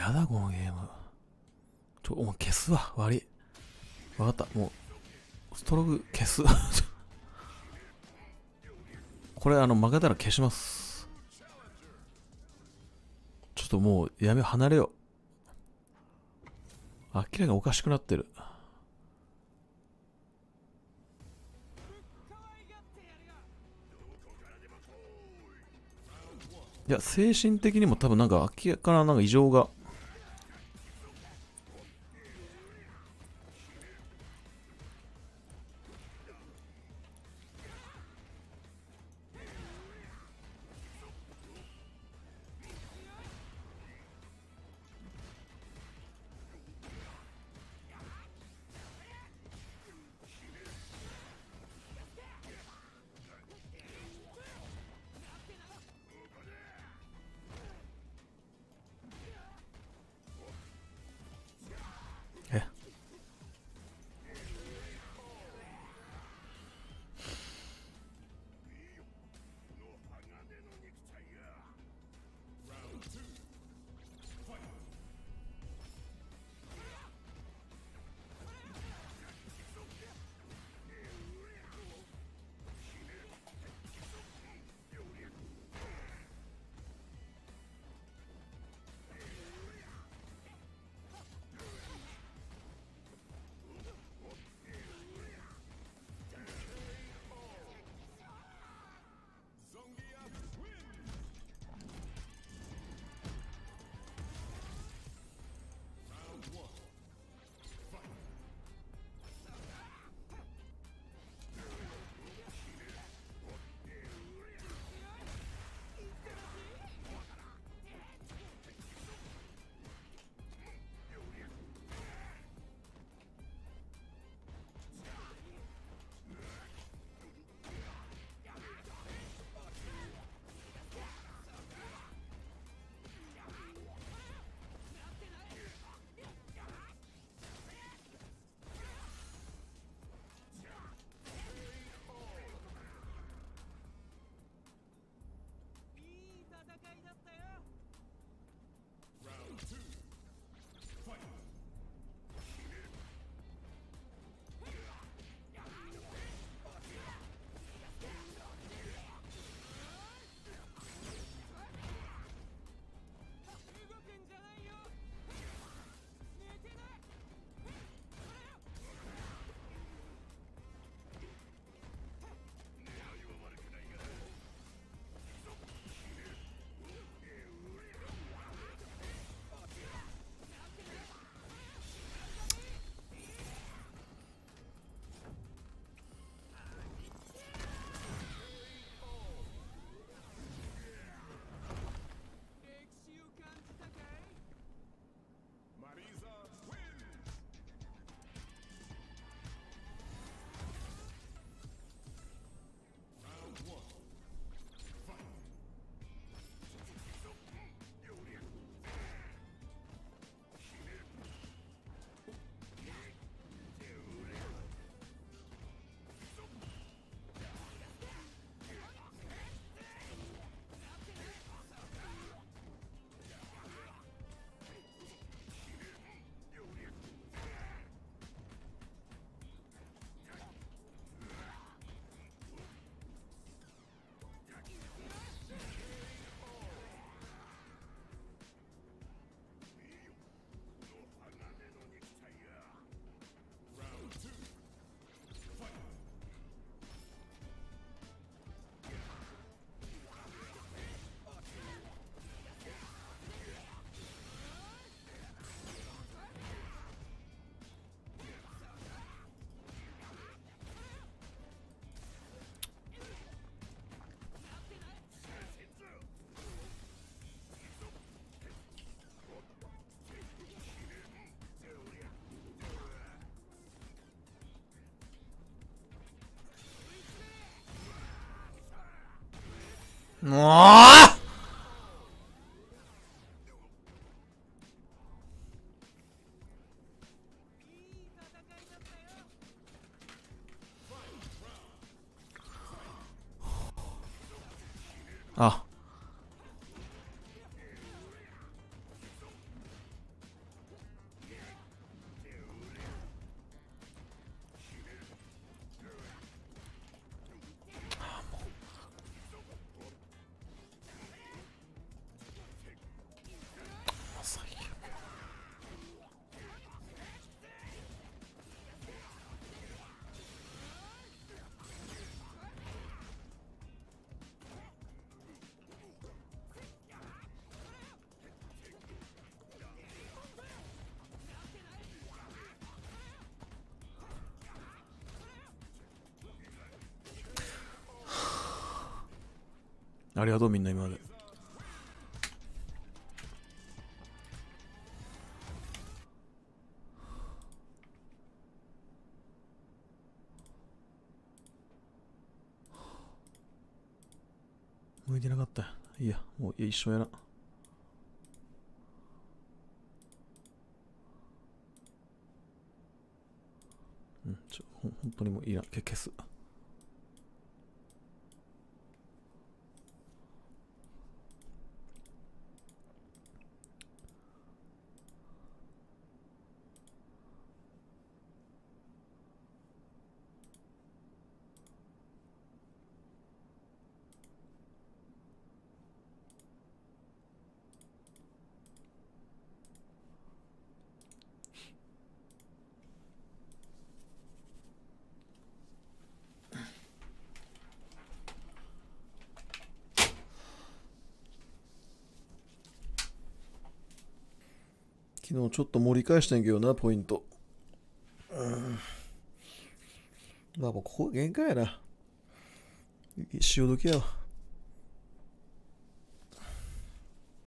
やだこのゲーム。お前消すわ。悪い。わかった。もう、ストローク消す。これ負けたら消します。ちょっともうやめ、離れよう。明らかにおかしくなってる。いや、精神的にも多分なんか明らかななんか異常が。えもうあありがとうみんな今まで。向いてなかった。いや、もういや一緒やな。うん、本当にもういいな。消す。昨日ちょっと盛り返したんやけどな、ポイント。まあもうここ限界やな。潮時やわ。